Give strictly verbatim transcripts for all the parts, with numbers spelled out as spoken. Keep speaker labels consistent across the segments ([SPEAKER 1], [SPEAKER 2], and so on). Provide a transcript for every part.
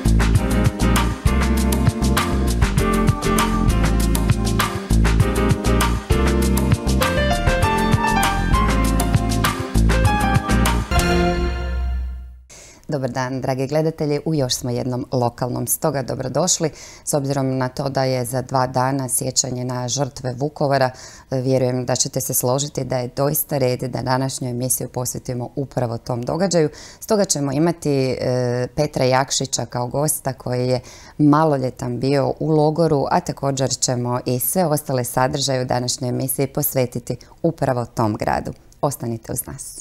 [SPEAKER 1] Dobar dan, dragi gledatelji. U još smo jednom lokalnom, stoga dobrodošli. S obzirom na to da je za dva dana sjećanje na žrtve Vukovara, vjerujem da ćete se složiti da je doista red da današnju emisiju posvetimo upravo tom događaju. Stoga ćemo imati Petra Jakšića kao gosta koji je maloljetan bio u logoru, a također ćemo i sve ostale sadržaje u današnjoj emisiji posvetiti upravo tom gradu. Ostanite uz nas.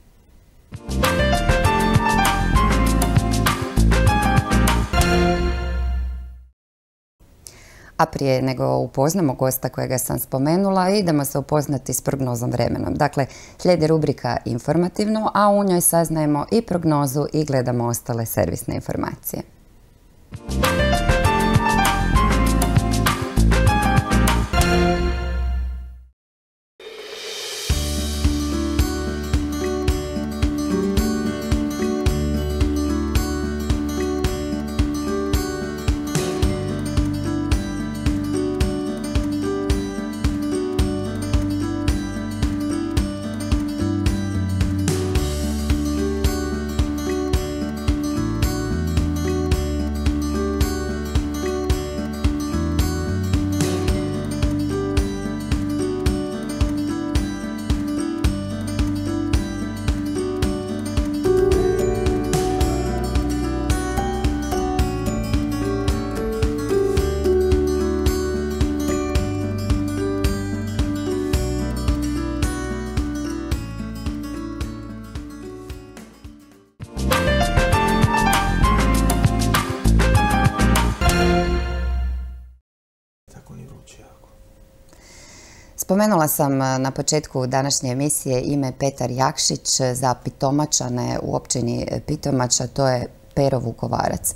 [SPEAKER 1] A prije nego upoznamo gosta kojega sam spomenula, idemo se upoznati s prognozom vremenom. Dakle, slijedi rubrika Informativno, a u njoj saznajemo i prognozu i gledamo ostale servisne informacije. Spomenula sam na početku današnje emisije ime Petar Jakšić, za Pitomačane u općini Pitomača, to je Pero Vukovarac.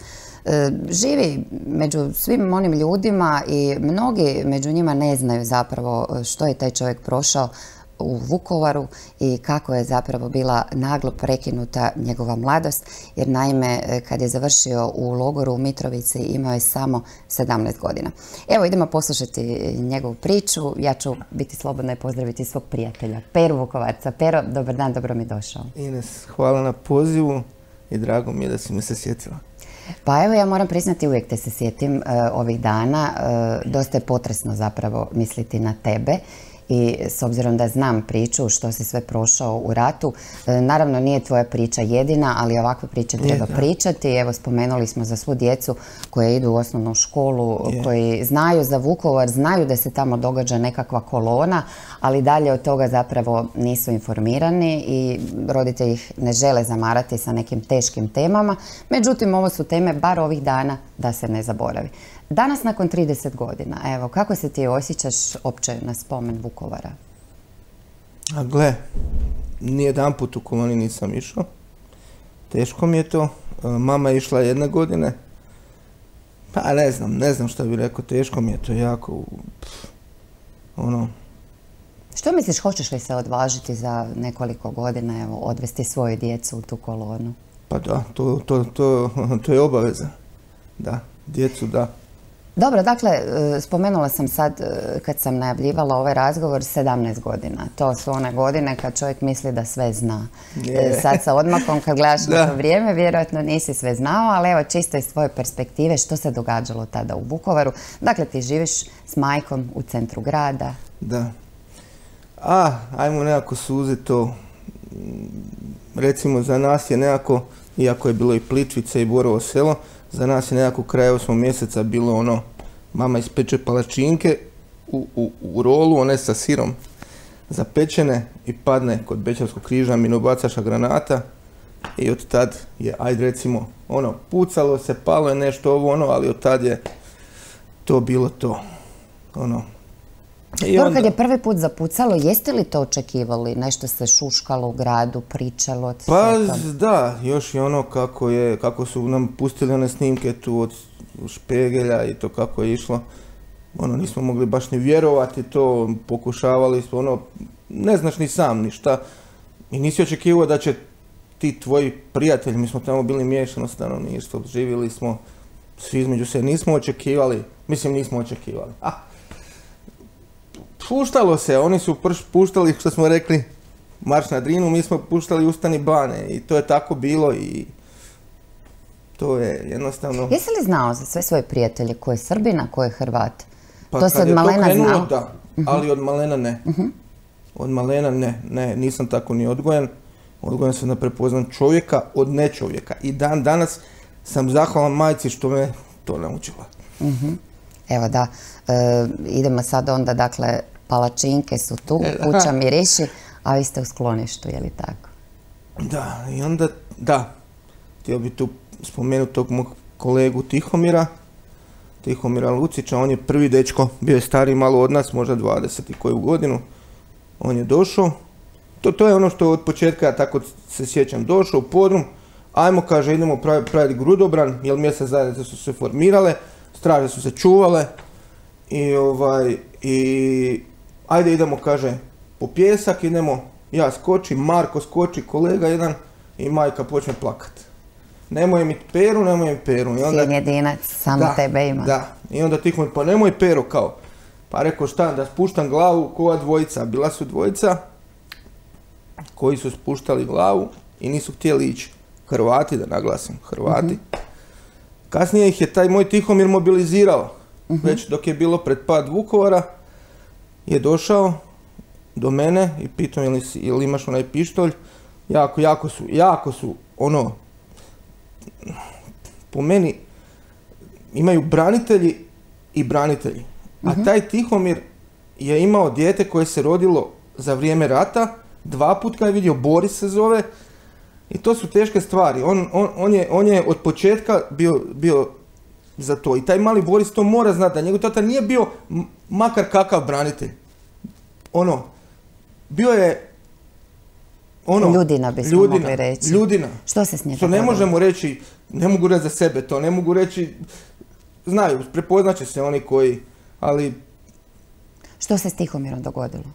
[SPEAKER 1] Živi među svim onim ljudima i mnogi među njima ne znaju zapravo što je taj čovjek prošao u Vukovaru i kako je zapravo bila naglo prekinuta njegova mladost, jer naime kad je završio u logoru u Mitrovici imao je samo sedamnaest godina. Evo, idemo poslušati njegovu priču. Ja ću biti slobodna i pozdraviti svog prijatelja Peru Vukovarca. Pero, dobar dan, dobro mi došao.
[SPEAKER 2] Ines, hvala na pozivu i drago mi je da si me se sjetila.
[SPEAKER 1] Pa evo, ja moram priznati, uvijek te se sjetim uh, ovih dana. Uh, dosta je potresno zapravo misliti na tebe. I s obzirom da znam priču što si sve prošao u ratu, naravno nije tvoja priča jedina, ali ovakve priče treba pričati. Evo, spomenuli smo za svu djecu koje idu u osnovnu školu, koji znaju za Vukovar, znaju da se tamo događa nekakva kolona, ali dalje od toga zapravo nisu informirani i roditelji ih ne žele zamarati sa nekim teškim temama. Međutim, ovo su teme bar ovih dana da se ne zaboravi. Danas, nakon trideset godina, evo, kako se ti osjećaš opće na spomen Vukovara?
[SPEAKER 2] A gle, nijedan put u koloni nisam išao. Teško mi je to. Mama je išla jedne godine. Pa ne znam, ne znam što bih rekao, teško mi je to jako. Pff, ono...
[SPEAKER 1] Što misliš, hoćeš li se odvažiti za nekoliko godina, evo, odvesti svoju djecu u tu kolonu?
[SPEAKER 2] Pa da, to, to, to, to je obaveza. Da, djecu da.
[SPEAKER 1] Dobro, dakle, spomenula sam sad, kad sam najavljivala ovaj razgovor, sedamnaest godina. To su one godine kad čovjek misli da sve zna.
[SPEAKER 2] Je.
[SPEAKER 1] Sad sa odmakom, kad gledaš na to vrijeme, vjerojatno nisi sve znao, ali evo, čisto iz tvoje perspektive, što se događalo tada u Vukovaru. Dakle, ti živiš s majkom u centru grada.
[SPEAKER 2] Da. A, ajmo nekako suzeti to. Recimo, za nas je nekako, iako je bilo i Plitvice i Borovo selo, za nas je nekako kraj osmog mjeseca bilo ono, mama ispeče palačinke u, u, u rolu, one sa sirom zapečene i padne kod Bečarskog križa minobacača granata i od tad je, ajde recimo, ono, pucalo se, palo je nešto ovo ono, ali od tad je to bilo to, ono.
[SPEAKER 1] Dobro, onda... kad je prvi put zapucalo, jeste li to očekivali? Nešto se šuškalo u gradu, pričalo?
[SPEAKER 2] Pa da, još i ono kako je, kako su nam pustili one snimke tu od Špegelja i to kako je išlo. Ono, nismo mogli baš ni vjerovati to, pokušavali smo, ono, ne znaš ni sam ništa. I nisi očekivao da će ti tvoji prijatelji, mi smo tamo bili miješano stanovništvo, živjeli smo svi između se, nismo očekivali, mislim nismo očekivali. Ah, puštalo se, oni su prš puštali, što smo rekli, marš na Drinu, mi smo puštali Ustani bane i to je tako bilo i to je jednostavno...
[SPEAKER 1] Jesi li znao za sve svoje prijatelje, ko je Srbin, a ko je Hrvat?
[SPEAKER 2] Pa
[SPEAKER 1] to se od malena
[SPEAKER 2] krenulo,
[SPEAKER 1] znao?
[SPEAKER 2] Da, ali od malena ne. Uh-huh. Od malena ne, ne, nisam tako ni odgojen. Odgojen sam da prepoznam čovjeka od nečovjeka. I dan danas sam zahvalan majci što me to naučila.
[SPEAKER 1] Uh-huh. Evo da, e, idemo sad onda, dakle, palačinke su tu, kuća miriši, a vi ste u skloništu, je li tako?
[SPEAKER 2] Da, i onda, da, htio bi tu spomenuti tog mog kolegu Tihomira, Tihomira Lucića, on je prvi dečko, bio je stariji malo od nas, možda dvadeset i koju godinu, on je došao, to, to je ono što od početka, ja tako se sjećam, došao u podrum, ajmo, kaže, idemo praviti pravi grudobran, jer mjesne zajednice su se formirale, straže su se čuvale i ovaj, i ajde idemo, kaže, po pjesak, idemo, ja skočim, Marko skoči, kolega jedan i majka počne plakat. Nemoj mi Peru, nemoj mi Peru. I onda,
[SPEAKER 1] sin jedinac, samo
[SPEAKER 2] da,
[SPEAKER 1] tebe ima.
[SPEAKER 2] Da, i onda Tihomir, pa nemoj Peru kao. Pa rekao šta, da spuštam glavu, koja dvojica. Bila su dvojica koji su spuštali glavu i nisu htjeli ići. Hrvati, da naglasim, Hrvati. Uh-huh. Kasnije ih je taj moj Tihomir mobilizirao. Uh-huh. Već dok je bilo pred pad Vukovara, je došao do mene i pitao ili, ili imaš onaj pištolj. Jako, jako su, jako su, ono, po meni imaju branitelji i branitelji. A uh-huh. taj Tihomir je imao dijete koje se rodilo za vrijeme rata, dva put kad je vidio, Boris se zove, i to su teške stvari. On, on, on, je, on je od početka bio, bio za to. I taj mali Boris to mora znati, da njegov tata nije bio makar kakav branitelj. Ono, bio je ono,
[SPEAKER 1] ljudina bismo ljudina, mogli reći.
[SPEAKER 2] Ljudina.
[SPEAKER 1] Što se s njega
[SPEAKER 2] Što ne možemo reći, ne mogu reći za sebe to, ne mogu reći, znaju, prepoznaće se oni koji, ali...
[SPEAKER 1] Što se s Tihomirom dogodilo?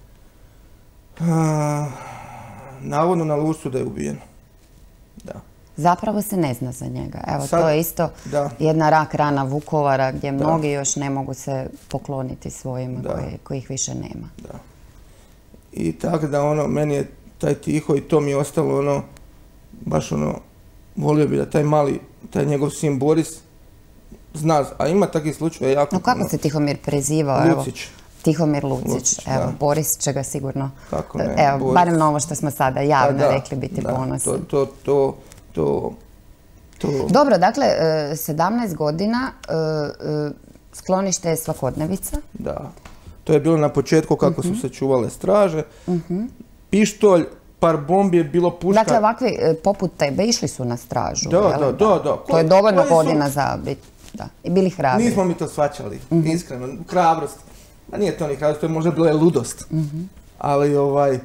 [SPEAKER 2] A, navodno na Lusu da je ubijen. Da.
[SPEAKER 1] Zapravo se ne zna za njega. Evo,
[SPEAKER 2] Sad,
[SPEAKER 1] to je isto
[SPEAKER 2] da.
[SPEAKER 1] jedna rak rana Vukovara gdje
[SPEAKER 2] da.
[SPEAKER 1] mnogi još ne mogu se pokloniti svojima koji, kojih više nema.
[SPEAKER 2] Da. I tako da ono, meni je taj Tiho i to mi je ostalo ono, baš ono, volio bi da taj mali, taj njegov sin Boris zna, a ima takvih slučaja jako.
[SPEAKER 1] No kako ono, se Tihomir prezivao?
[SPEAKER 2] Lucić.
[SPEAKER 1] Evo, Tihomir Lucić,
[SPEAKER 2] Lucić,
[SPEAKER 1] evo,
[SPEAKER 2] da.
[SPEAKER 1] Boris će ga sigurno,
[SPEAKER 2] kako ne,
[SPEAKER 1] evo,
[SPEAKER 2] Boris.
[SPEAKER 1] barem na ovo što smo sada javno
[SPEAKER 2] da,
[SPEAKER 1] rekli, biti
[SPEAKER 2] da,
[SPEAKER 1] ponosni.
[SPEAKER 2] To, to, to, to, to...
[SPEAKER 1] Dobro, dakle, sedamnaest godina, sklonište je svakodnevica.
[SPEAKER 2] Da, to je bilo na početku kako uh-huh. su se čuvale straže. Uh-huh. Pištolj, par bombi je bilo puška.
[SPEAKER 1] Dakle, ovakvi poput tebe išli su na stražu.
[SPEAKER 2] Da, da, da, da.
[SPEAKER 1] To je dovoljno godina za biti. Da. I bili hrabri.
[SPEAKER 2] Nismo mi to shvaćali, uh-huh. iskreno. Hrabrost. A nije to ni hrabrost, to je možda bila ludost. Uh-huh. Ali ovaj...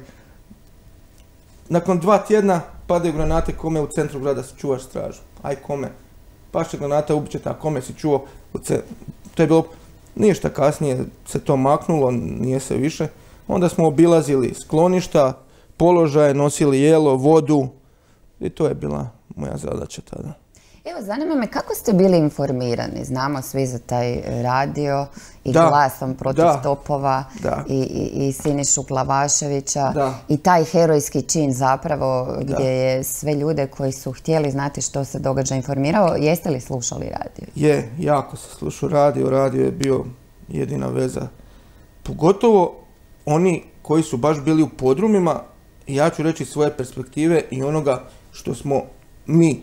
[SPEAKER 2] Nakon dva tjedna padaju granate, kome u centru grada se čuvaš stražu. Aj kome. Paše granata, ubićete, a kome si čuvao u centru. To je bilo... Ništa kasnije se to maknulo, nije se više. Onda smo obilazili skloništa, položaje, nosili jelo, vodu i to je bila moja zadaća tada.
[SPEAKER 1] Evo, zanima me kako ste bili informirani? Znamo svi za taj radio i
[SPEAKER 2] da,
[SPEAKER 1] glasom protiv
[SPEAKER 2] da,
[SPEAKER 1] stopova
[SPEAKER 2] da.
[SPEAKER 1] i, i, i Sinišu Glavaševića
[SPEAKER 2] da.
[SPEAKER 1] i taj herojski čin zapravo gdje
[SPEAKER 2] da.
[SPEAKER 1] je sve ljude koji su htjeli znati što se događa informirao. Jeste li slušali radio?
[SPEAKER 2] Je, jako se slušao radio. Radio je bio jedina veza. Pogotovo oni koji su baš bili u podrumima, ja ću reći svoje perspektive i onoga što smo mi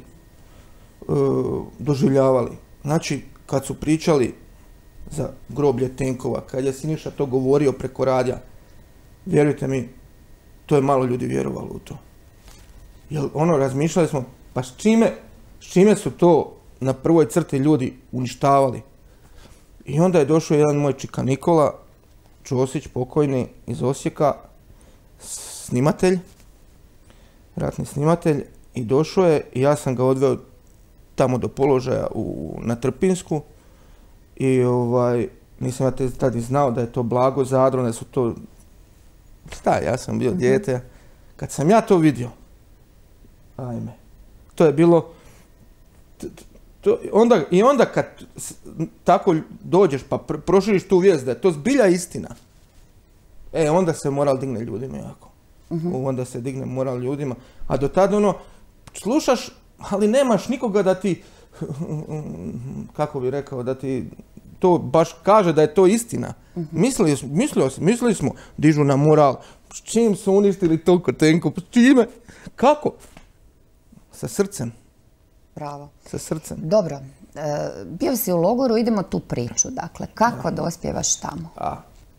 [SPEAKER 2] doživljavali. Znači, kad su pričali za groblje tenkova, kad je Siniša to govorio preko radija, vjerujte mi, to je malo ljudi vjerovalo u to. Jer ono, razmišljali smo, pa s čime, s čime su to na prvoj crti ljudi uništavali? I onda je došao jedan moj čika Nikola Ćosić, pokojni iz Osijeka, snimatelj, ratni snimatelj, i došao je i ja sam ga odveo tamo do položaja u, na Trpinsku i ovaj, nisam ja tada znao da je to Blago Zadro, da su to, šta, ja sam bio dijete. Kad sam ja to vidio, Ajme. To je bilo... To, onda, I onda kad tako dođeš pa pr- proširiš tu vijest da je to zbilja istina, e, onda se moral digne ljudima jako. Uh-huh. Onda se digne moral ljudima. A do tada ono, slušaš, ali nemaš nikoga da ti, kako bi rekao, da ti to baš kaže da je to istina. Uh-huh. Mislili, mislili, mislili smo, dižu na moral, s čim su uništili toliko tenko, s čime, kako? Sa srcem.
[SPEAKER 1] Bravo.
[SPEAKER 2] Sa srcem.
[SPEAKER 1] Dobro, e, bio si u logoru, idemo tu priču. Dakle, kako dospjevaš tamo?
[SPEAKER 2] A,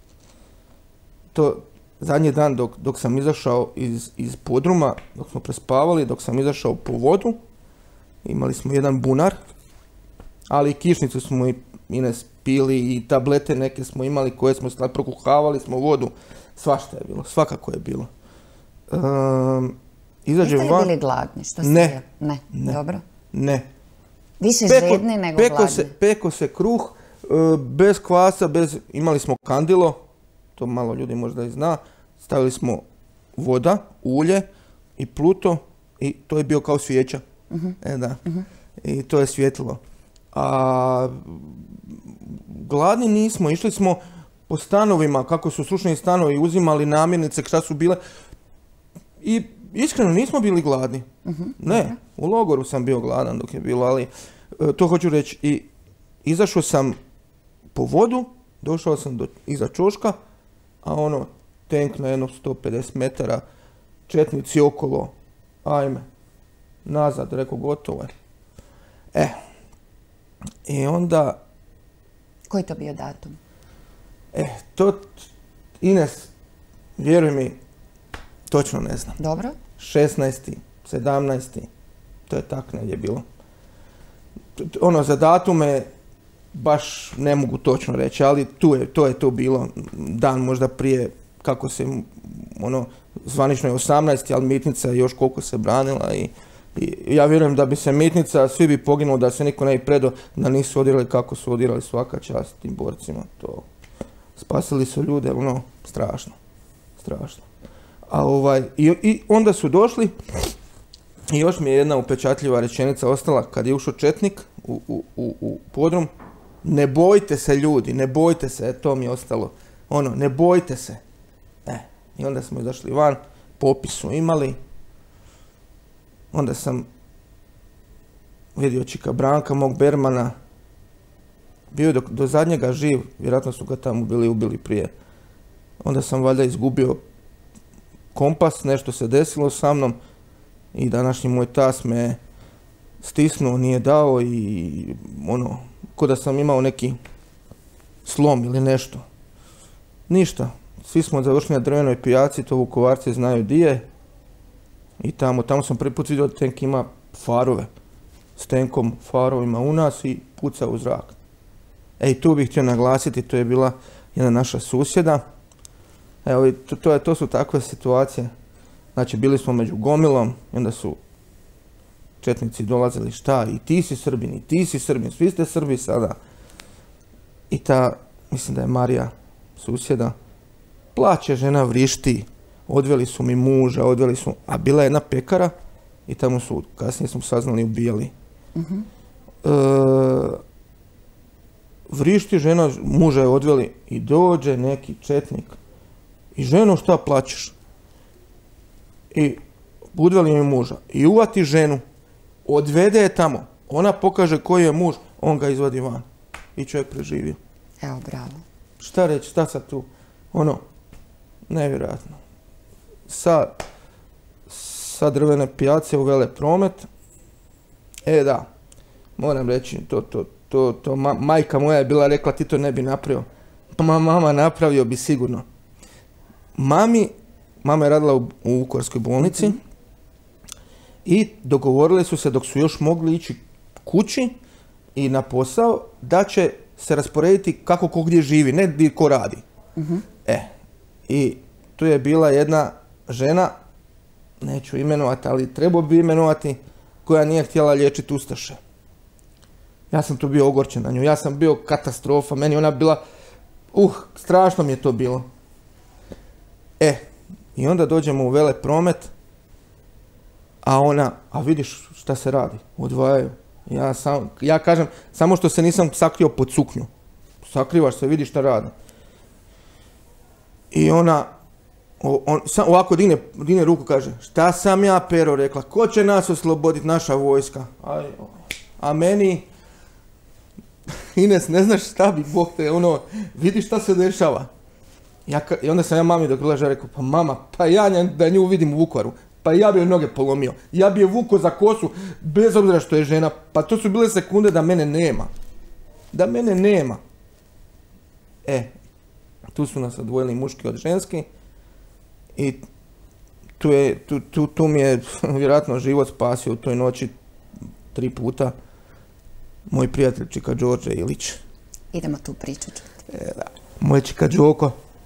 [SPEAKER 2] to zadnji dan dok, dok sam izašao iz, iz podruma, dok smo prespavali, dok sam izašao po vodu, imali smo jedan bunar, ali i kišnicu smo i Ines pili i tablete neke smo imali koje smo stavili, prokuhavali smo vodu, svašta je bilo, svakako je bilo. Um, Izađe
[SPEAKER 1] Jeste li
[SPEAKER 2] van...
[SPEAKER 1] bili gladni? Što si
[SPEAKER 2] ne,
[SPEAKER 1] ne. Ne, dobro.
[SPEAKER 2] Ne.
[SPEAKER 1] Više
[SPEAKER 2] peko,
[SPEAKER 1] žedni nego
[SPEAKER 2] peko
[SPEAKER 1] gladni.
[SPEAKER 2] Se, peko se kruh, bez kvasa, bez, imali smo kandilo, to malo ljudi možda i zna, stavili smo voda, ulje i pluto i to je bio kao svijeća. Uh-huh. E da, uh-huh. I to je svjetlo. A gladni nismo, išli smo po stanovima, kako su srušeni stanovi, uzimali namirnice, šta su bile i iskreno nismo bili gladni. Uh-huh. Ne, u logoru sam bio gladan dok je bilo, ali e, to hoću reći. I izašao sam po vodu, došao sam do, iza čoška, a ono, tank na jedno sto pedeset metara, četnici okolo, ajme, nazad, rekao gotovo je. E, i onda...
[SPEAKER 1] Koji to bio datum?
[SPEAKER 2] E, to, Ines, vjeruj mi, točno ne znam.
[SPEAKER 1] Dobro.
[SPEAKER 2] šesnaesti, sedamnaesti, to je tak negdje bilo. Ono, za datume baš ne mogu točno reći, ali tu je, to je to bilo dan možda prije, kako se, ono, zvanično je osamnaesti, ali mitnica je još koliko se branila i, i ja vjerujem da bi se mitnica, svi bi poginuli da se niko ne bi predao, da nisu odirali kako su odirali, svaka čast tim borcima, to spasili su ljude, ono, strašno, strašno. A ovaj, i, i onda su došli i još mi je jedna upečatljiva rečenica ostala kad je ušao četnik u, u, u, u podrum. Ne bojte se ljudi, ne bojte se, e, to mi je ostalo. Ono, ne bojte se. E, i onda smo izašli van, popis su imali. Onda sam vidio čika Branka, mog bermana. Bio je do, do zadnjega živ, vjerojatno su ga tamo bili ubili prije. Onda sam valjda izgubio kompas, nešto se desilo sa mnom i današnji moj tas me stisnuo, nije dao i ono, ko da sam imao neki slom ili nešto. Ništa. Svi smo završili na drvenoj pijaci, to Vukovarci znaju di je. I tamo, tamo sam prvi put vidio da tank ima farove. S tenkom farovima u nas i puca u zrak. E i tu bih htio naglasiti, to je bila jedna naša susjeda. Evo, to, to, je, to su takve situacije. Znači, bili smo među gomilom i onda su četnici dolazili, šta, i ti si Srbin, i ti si Srbin, svi ste Srbi sada. I ta, mislim da je Marija, susjeda, plače, žena vrišti, odveli su mi muža, odveli su, a bila je jedna pekara i tamo su, kasnije smo saznali, ubijali. Uh-huh. E, vrišti žena, muža je odveli i dođe neki četnik i ženo, šta plačeš? I odveli mi muža i uvati ženu, odvede je tamo, ona pokaže koji je muž, on ga izvadi van i čovjek preživio.
[SPEAKER 1] Evo, bravo.
[SPEAKER 2] Šta reći, šta sad tu? Ono, nevjerojatno. Sa, sa drvene pijace u Velepromet, e da, moram reći, to, to, to, to ma, majka moja je bila rekla ti to ne bi napravio. Pa mama napravio bi sigurno. Mami, mama je radila u, u Vukovarskoj bolnici mm-hmm. i dogovorili su se dok su još mogli ići kući i na posao da će se rasporediti kako ko gdje živi, ne gdje ko radi. Mm-hmm. E, i tu je bila jedna žena, neću imenovati, ali trebao bi imenovati, koja nije htjela liječiti ustaše. Ja sam tu bio ogorčen na nju, ja sam bio katastrofa, meni ona bila, uh, strašno mi je to bilo. E, i onda dođemo u Velepromet A ona, a vidiš šta se radi, odvajaju. Ja, sam, ja kažem, samo što se nisam sakrio pod suknju. Sakrivaš se, vidiš šta radi. I ona, on, sam, ovako digne, digne ruku, kaže, šta sam ja, Pero, rekla, ko će nas osloboditi, naša vojska? A, a meni, Ines, ne znaš šta bi, Bog te, ono, vidiš šta se dešava. Ja, I onda sam ja mami do krilaža rekao, pa mama, pa ja da nju vidim u Vukovaru, pa ja bi joj noge polomio, ja bi je vuko za kosu, bez obzira što je žena, pa to su bile sekunde da mene nema. Da mene nema. E, tu su nas odvojili muški od ženski i tu, je, tu, tu, tu mi je vjerojatno život spasio u toj noći tri puta moj prijatelj Čika Đorđe Ilić.
[SPEAKER 1] Idemo tu priču čuti.
[SPEAKER 2] E, da. Moj Čika Đoko.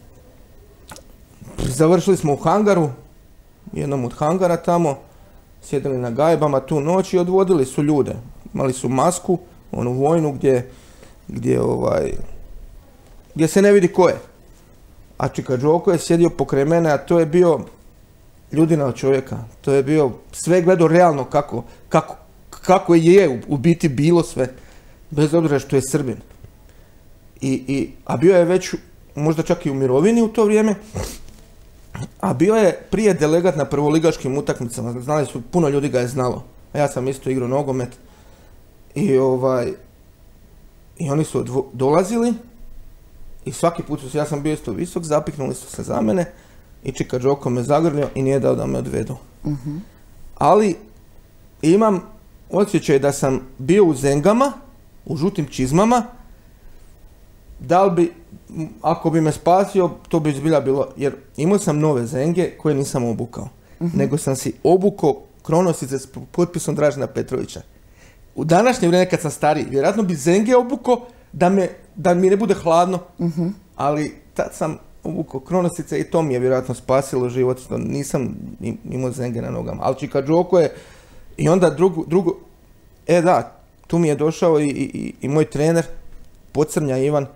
[SPEAKER 2] Završili smo u hangaru, jednom od hangara tamo, sjedili na gajbama tu noć i odvodili su ljude. Imali su masku, onu vojnu gdje, gdje, ovaj, gdje se ne vidi ko je. A Čika Đoko je sjedio pokraj mene, a to je bio ljudina od čovjeka. To je bio sve gledao realno kako, kako, kako je u, u biti bilo sve, bez obzira što je Srbin. I, i, a bio je već možda čak i u mirovini u to vrijeme, a bio je prije delegat na prvoligaškim utakmicama, znali su, puno ljudi ga je znalo, a ja sam isto igrao nogomet i ovaj, i oni su odvo, dolazili i svaki put su se, ja sam bio isto visok, zapiknuli su se za mene i Čika Đoko me zagrlio i nije dao da me odvedu. Uh-huh. Ali imam osjećaj da sam bio u zengama, u žutim čizmama, da li bi, ako bi me spasio, to bi zbilja bilo, jer imao sam nove zenge koje nisam obukao, uh-huh. nego sam si obukao kronosice s potpisom Dražena Petrovića. U današnje vrijeme kad sam stariji, vjerojatno bi zenge obukao da, me, da mi ne bude hladno, uh-huh. ali tad sam obukao kronosice i to mi je vjerojatno spasilo život, što nisam imao zenge na nogama. Ali Čika Đoko je, i onda drugo, drugo, e da, tu mi je došao i, i, i moj trener, Pocrnja Ivan.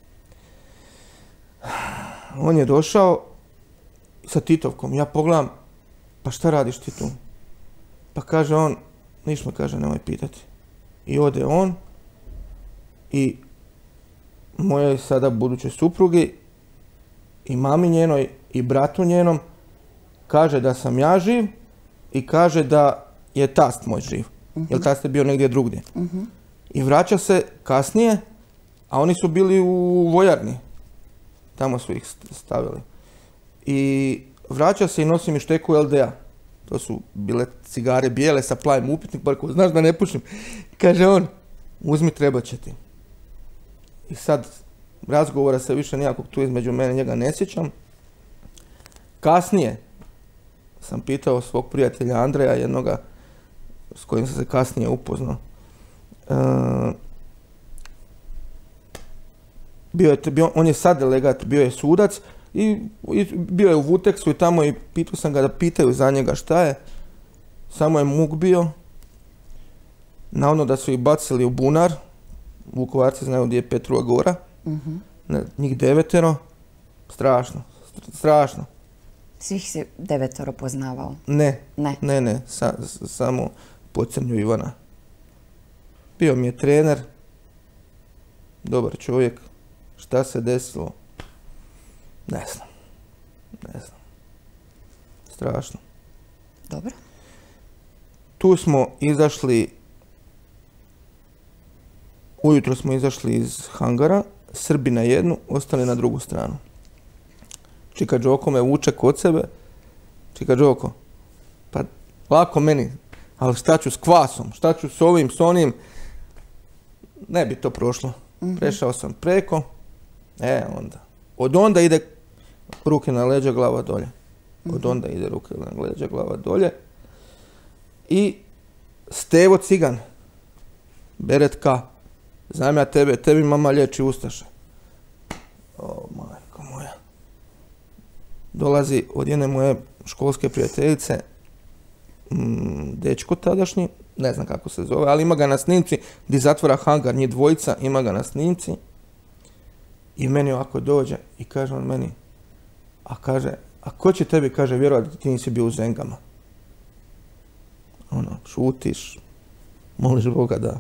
[SPEAKER 2] On je došao sa Titovkom. Ja pogledam, pa šta radiš ti tu? Pa kaže on, niš me kaže, nemoj pitati. I ode on i moje sada buduće suprugi i mami njenoj i bratu njenom kaže da sam ja živ i kaže da je tast moj živ. Uh-huh. Jer tast je bio negdje drugdje. Uh-huh. I vraća se kasnije, a oni su bili u vojarni. Tamo su ih stavili. I vraća se i nosi mi šteku el de a. To su bile cigare bijele sa plavim upitnik, pa rekao, znaš da ne pušim. Kaže on, uzmi, treba će ti. I sad razgovora se više nijakog tu između mene i njega ne sjećam. Kasnije sam pitao svog prijatelja Andreja, jednoga s kojim sam se kasnije upoznao. Uh, bio je, bio, on je sad delegat, bio je sudac i, i bio je u Vuteksu i tamo i pitao sam ga da pitaju za njega šta je. Samo je muk bio. Navodno da su ih bacili u bunar. Vukovarci znaju gdje je Petrova gora. Uh-huh. Ne, njih devetero. Strašno. Strašno.
[SPEAKER 1] Svih si devetoro poznavao?
[SPEAKER 2] Ne.
[SPEAKER 1] Ne.
[SPEAKER 2] Ne, ne. Sa, samo Pocrnju Ivana. Bio mi je trener. Dobar čovjek. Šta se desilo? Ne znam. Ne znam. Strašno.
[SPEAKER 1] Dobro.
[SPEAKER 2] Tu smo izašli, ujutro smo izašli iz hangara, Srbi na jednu, ostali na drugu stranu. Čika Đoko me vuče kod sebe. Čika Đoko, pa lako meni, ali šta ću s kvasom, šta ću s ovim, s onim, ne bi to prošlo. Mm-hmm. Prešao sam preko, e onda, od onda ide ruke na leđa, glava dolje. Od mm-hmm. onda ide ruke na leđa, glava dolje. I Stevo Cigan, Beretka, znam ja tebe, tebi mama liječi ustaše. O, majko moja. Dolazi od jedne moje školske prijateljice, m, dečko tadašnji, ne znam kako se zove, ali ima ga na snimci, gdje zatvora hangar, njih dvojica, ima ga na snimci. I meni ovako dođe i kaže on meni, a kaže, a ko će tebi, kaže, vjerovati da ti nisi bio u zengama? ono, šutiš, moliš Boga da,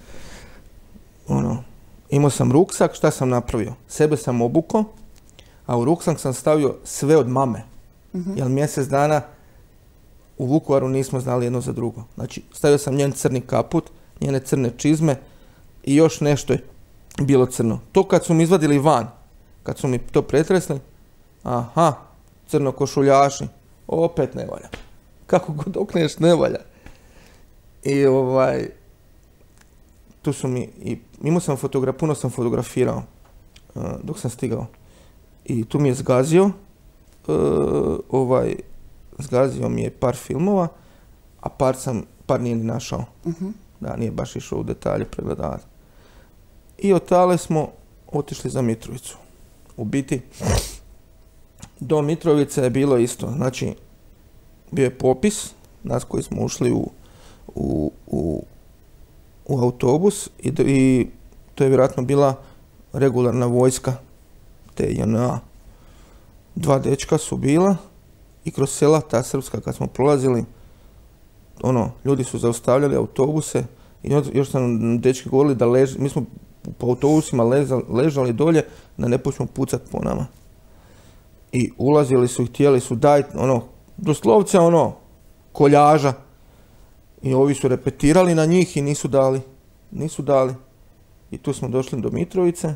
[SPEAKER 2] ono, imao sam ruksak, šta sam napravio? Sebe sam obukao, a u ruksak sam stavio sve od mame. Uh-huh. Jer mjesec dana u Vukovaru nismo znali jedno za drugo. Znači, stavio sam njen crni kaput, njene crne čizme i još nešto je bilo crno. To kad su mi izvadili van, kad su mi to pretresli, aha, crno košuljaši, opet ne valja. Kako god okneš, ne valja. I ovaj, tu su mi, i imao sam fotogra, puno sam fotografirao uh, dok sam stigao. I tu mi je zgazio, uh, ovaj, zgazio mi je par filmova, a par sam, par nije ni našao. Uh-huh. Da, nije baš išao u detalje pregledavati. I od tale smo otišli za Mitrovicu. U biti, do Mitrovice je bilo isto. Znači, bio je popis, nas koji smo ušli u, u, u, u autobus i, i to je vjerojatno bila regularna vojska te J N A. Dva dečka su bila i kroz sela ta srpska kad smo prolazili, ono, ljudi su zaustavljali autobuse i još sam dečki govorili da lež, mi smo po autobusima ležali, ležali dolje da ne počnemo pucat po nama. I ulazili su i htjeli su daj, ono, doslovce ono, koljaža. I ovi su repetirali na njih i nisu dali. Nisu dali. I tu smo došli do Mitrovice.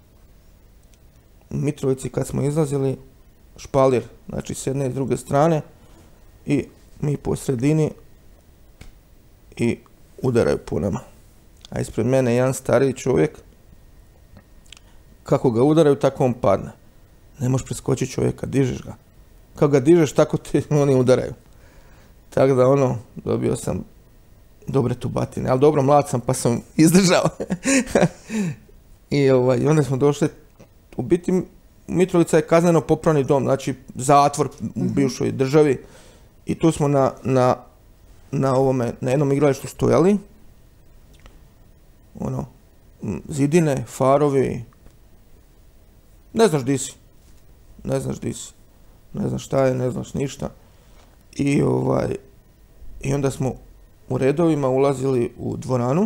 [SPEAKER 2] U Mitrovici kad smo izlazili, špalir, znači s jedne i s druge strane i mi po sredini i udaraju po nama. A ispred mene jedan stariji čovjek, kako ga udaraju, tako on padne. Ne možeš preskočiti čovjeka, dižeš ga. Kako ga dižeš, tako ti oni udaraju. Tako da ono, dobio sam dobre tubatine, ali dobro, mlad sam pa sam izdržao. I, ovaj, I onda smo došli, u biti Mitrovica je kazneno popravni dom, znači zatvor u bivšoj državi. I tu smo na, na, na, ovome, na jednom igralištu stojali. Ono, zidine, farovi, ne znaš di si, ne znaš di si, ne znaš šta je, ne znaš ništa. I ovaj, i onda smo u redovima ulazili u dvoranu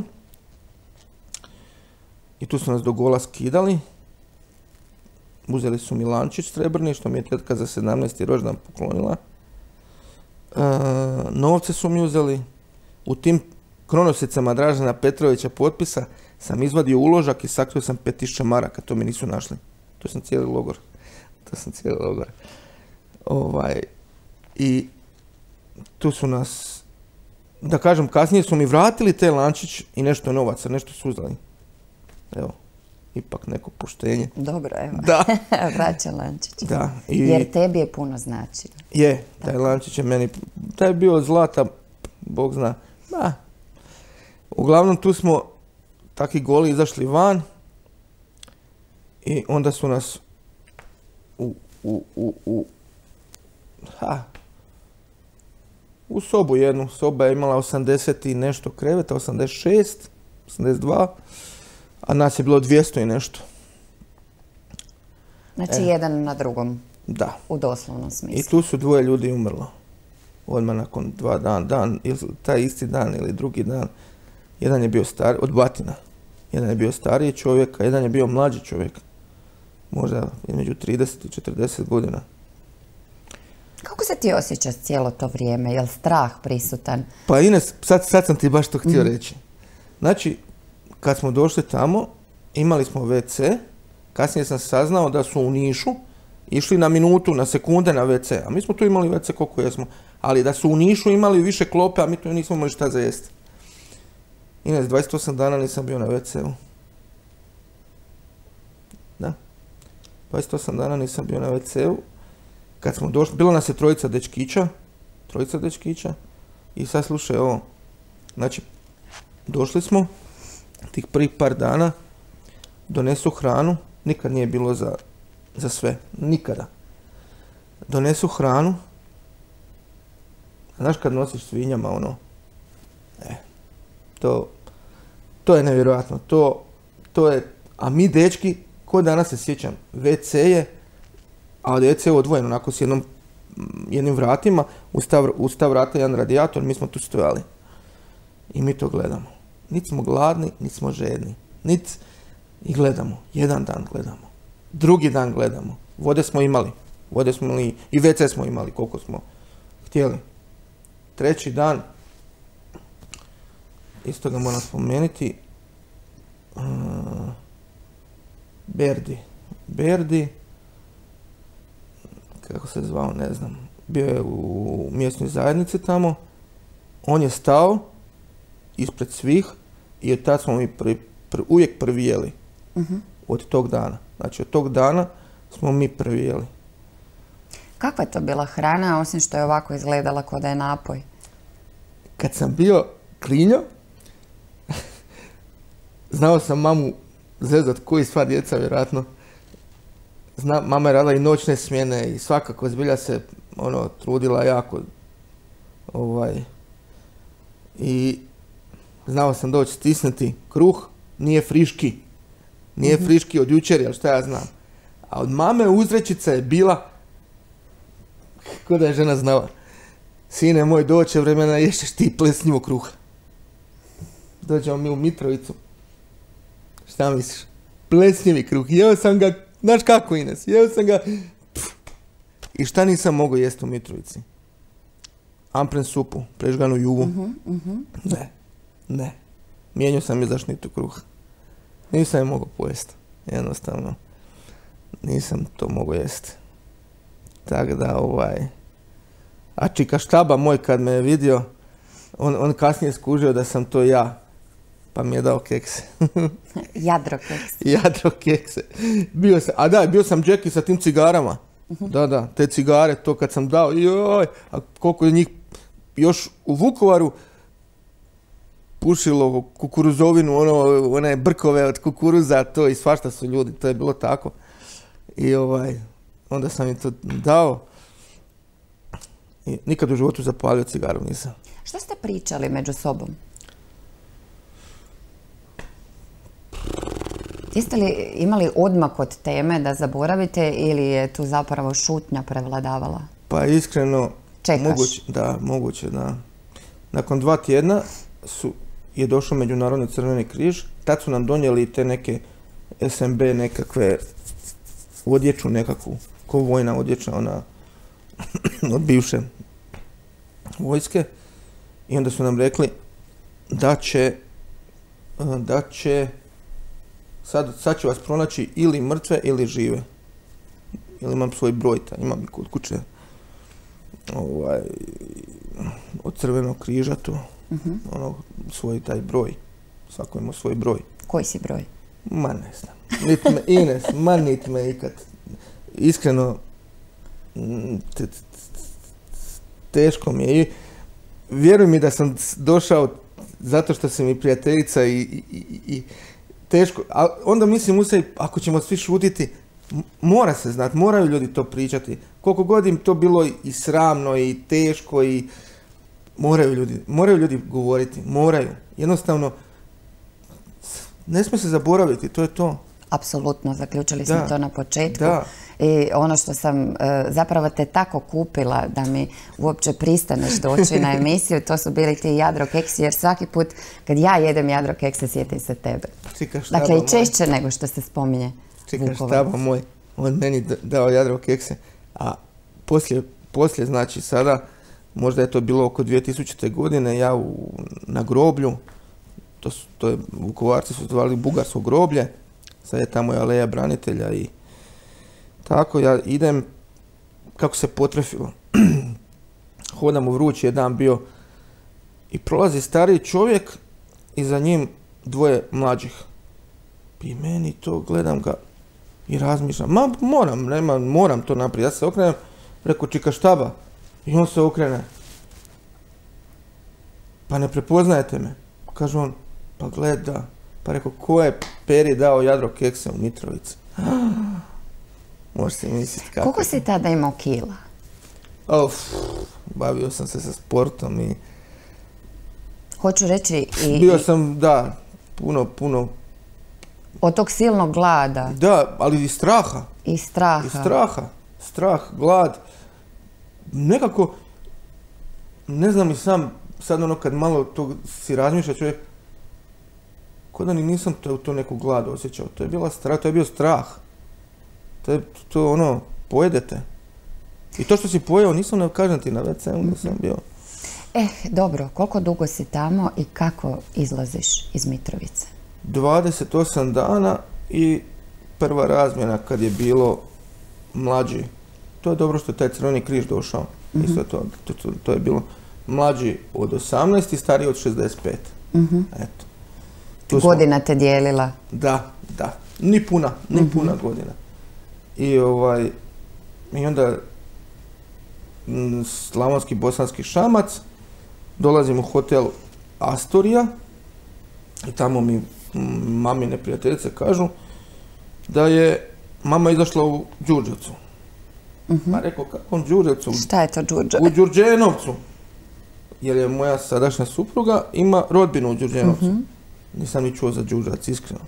[SPEAKER 2] i tu su nas do gola skidali. Uzeli su mi lančić srebrni, što mi je tetka za sedamnaesti rođendan poklonila. E, novce su mi uzeli. U tim kronosicama Dražena Petrovića potpisa sam izvadio uložak i sakrio sam pet tisuća maraka, to mi nisu našli. To sam cijeli logor. To sam cijeli logor. Ovaj, i tu su nas, da kažem, kasnije su mi vratili te lančić i nešto novaca, nešto su uzeli. Evo, ipak neko poštenje.
[SPEAKER 1] Dobro, evo.
[SPEAKER 2] Da.
[SPEAKER 1] Vraća lančić.
[SPEAKER 2] Da. I
[SPEAKER 1] jer tebi je puno značio.
[SPEAKER 2] Je, taj lančić je meni, taj je bio od zlata, Bog zna. Da. Uglavnom tu smo taki goli izašli van i onda su nas u, u, u, u, ha, u sobu jednu. Soba je imala osamdeset i nešto kreveta, osamdeset šest, osamdeset dva, a nas je bilo dvjesto i nešto.
[SPEAKER 1] Znači e. jedan na drugom.
[SPEAKER 2] Da.
[SPEAKER 1] U doslovnom smislu.
[SPEAKER 2] I tu su dvoje ljudi umrlo. Odmah nakon dva dan, dan, ili taj isti dan ili drugi dan. Jedan je bio star, od batina. Jedan je bio stariji čovjek, a jedan je bio mlađi čovjek. Možda između trideset i četrdeset godina.
[SPEAKER 1] Kako se ti osjećaš cijelo to vrijeme? Je li strah prisutan?
[SPEAKER 2] Pa Ines, sad, sad sam ti baš to htio mm. reći. Znači, kad smo došli tamo, imali smo ve ce, kasnije sam saznao da su u Nišu išli na minutu, na sekunde na ve ce, a mi smo tu imali ve ce koliko jesmo, ali da su u Nišu imali više klope, a mi tu nismo imali šta za jesti. Ines, dvadeset osam dana nisam bio na ve ce u. Da. dvadeset osam dana nisam bio na ve ce u. Kad smo došli, bilo nas je trojica dečkića, trojica dečkića, i sad slušaj ovo, znači, došli smo, tih prvih par dana, donesu hranu, nikad nije bilo za, za sve, nikada. Donesu hranu, znaš kad nosiš svinjama, ono, e, to, to je nevjerojatno, to, to je, a mi dečki, ko danas se sjećam, ve ce je, a ve ce je odvojeno, onako s jednom, jednim vratima, uz ta, uz ta vrata jedan radijator, mi smo tu stojali. i mi to gledamo. Niti smo gladni, niti smo žedni. Niti i gledamo. Jedan dan gledamo. Drugi dan gledamo. Vode smo imali. Vode smo imali i ve ce smo imali koliko smo htjeli. Treći dan, isto ga moram spomenuti, uh, Berdi. Berdi, kako se zvao, ne znam, bio je u mjesnoj zajednici tamo, on je stao ispred svih i od tad smo mi prvi, prvi, uvijek prvi jeli. Uh-huh. Od tog dana. Znači od tog dana smo mi prvi jeli.
[SPEAKER 1] Kakva je to bila hrana, osim što je ovako izgledala kao da je napoj?
[SPEAKER 2] Kad sam bio klinjo, znao sam mamu zezat koji sva djeca, vjerojatno. Zna, mama je radila i noćne smjene i svakako zbilja se ono, trudila jako. Ovaj, I znao sam doći stisnuti kruh, nije friški. Nije mm-hmm. friški od jučer, jel šta ja znam. A od mame uzrečica je bila, kako da je žena znala, sine moj, doće vremena, ješćeš ti plesnjivo kruha. Dođemo mi u Mitrovicu. Šta misliš? Plesnjivi kruh. Jeo sam ga, znaš kako, Ines, jeo sam ga. Pff. I šta nisam mogao jesti u Mitrovici? Ampren supu, prežganu jugu. Uh-huh, uh-huh. Ne, ne. Mijenio sam je za šnitu kruha. Nisam je mogao pojesti. Jednostavno. Nisam to mogao jesti. Tako da, ovaj... A čika štaba moj kad me je vidio, on, on kasnije skužio da sam to ja. Pa mi je dao kekse.
[SPEAKER 1] Jadro kekse.
[SPEAKER 2] Jadro kekse. Bio sam, a da, bio sam Jackie sa tim cigarama. Uh-huh. Da, da, te cigare, to kad sam dao, joj, a koliko je njih još u Vukovaru pušilo kukuruzovinu, ono, one brkove od kukuruza, to i svašta su ljudi, to je bilo tako. I ovaj, onda sam im to dao i nikad u životu zapalio cigaru nisam.
[SPEAKER 1] Što ste pričali među sobom? Jeste li imali odmak od teme da zaboravite ili je tu zapravo šutnja prevladavala?
[SPEAKER 2] Pa iskreno,
[SPEAKER 1] čekaš?
[SPEAKER 2] Moguće, da, moguće, da. Nakon dva tjedna su, je došao Međunarodni crveni križ, tad su nam donijeli te neke es em be nekakve odjeću nekakvu, ko vojna odjeća, ona od bivše vojske. I onda su nam rekli da će, da će Sad, sad će vas pronaći ili mrtve ili žive. Ili imam svoj broj, taj, imam i kod kuće ovaj, od Crvenog križa tu, uh-huh. ono, svoj taj broj. Svako ima svoj broj.
[SPEAKER 1] Koji si broj?
[SPEAKER 2] Ma ne znam. Nit me, Ines, ma nit me ikad. Iskreno, t- t- teško mi je. I vjeruj mi da sam došao zato što sam mi prijateljica i, i, i, i teško, a onda mislim u sebi, ako ćemo svi šutiti, mora se znati, moraju ljudi to pričati. Koliko god im to bilo i sramno i teško i moraju ljudi, moraju ljudi govoriti, moraju. Jednostavno, ne smije se zaboraviti, to je to.
[SPEAKER 1] Apsolutno, zaključili smo
[SPEAKER 2] da.
[SPEAKER 1] to na početku.
[SPEAKER 2] Da.
[SPEAKER 1] I ono što sam zapravo te tako kupila da mi uopće pristaneš doći na emisiju, to su bili ti Jadro keksi, jer svaki put kad ja jedem Jadro kekse sjetim se tebe.
[SPEAKER 2] Čika štaba
[SPEAKER 1] dakle, i češće
[SPEAKER 2] moj.
[SPEAKER 1] nego što se spominje
[SPEAKER 2] Čika štaba moj, on meni dao Jadro kekse, a poslije, poslije, znači sada, možda je to bilo oko dvije tisućite. godine, ja u, na groblju, to, su, to je, Vukovarci su zvali Bugarsko groblje, sad je tamo je aleja branitelja i tako, ja idem, kako se potrefilo, hodam u vrući je dan bio i prolazi stariji čovjek i za njim dvoje mlađih. I meni to, gledam ga i razmišljam, ma moram, nema, moram to napraviti. Ja se okrenem, rekao čika štaba i on se okrene. Pa ne prepoznajete me? Kaže on, pa gleda, pa rekao, ko je Peri dao Jadro kekse u Mitrovici? Možete misliti kako.
[SPEAKER 1] Koliko si tada imao kila?
[SPEAKER 2] Uf, bavio sam se sa sportom i...
[SPEAKER 1] Hoću reći i...
[SPEAKER 2] Bio sam, da, puno, puno...
[SPEAKER 1] Od tog silnog glada.
[SPEAKER 2] Da, ali i straha.
[SPEAKER 1] I straha.
[SPEAKER 2] I straha. Strah, glad. Nekako, ne znam i sam, sad ono kad malo to si razmišlja čovjek, ko da ni nisam to, to neku glad osjećao, to je bila strah, to je bio strah. To je to ono, pojedete. I to što si pojeo, nisam ne kažem ti na ve ce u da sam bio.
[SPEAKER 1] Eh, dobro, koliko dugo si tamo i kako izlaziš iz Mitrovice?
[SPEAKER 2] dvadeset osam dana i prva razmjena kad je bilo mlađi. To je dobro što je taj Crveni križ došao. Mm-hmm. Isto to, to, to, to je bilo mlađi od osamnaest i stariji od šezdeset pet. Mm-hmm. Eto. Tu
[SPEAKER 1] godina
[SPEAKER 2] smo...
[SPEAKER 1] te dijelila?
[SPEAKER 2] Da, da. Ni puna, ni mm-hmm. puna godina. I ovaj, i onda m, Slavonski Bosanski Šamac, dolazim u hotel Astoria i tamo mi mamine prijateljice kažu da je mama izašla u Đurđevcu. Uh-huh. Pa rekao, kakvom Đurđevcu?
[SPEAKER 1] Šta je to Đurđe?
[SPEAKER 2] U Đurđenovcu. Jer je moja sadašnja supruga ima rodbinu u Đurđenovcu. Uh-huh. Nisam ni čuo za Đurđevac, iskreno.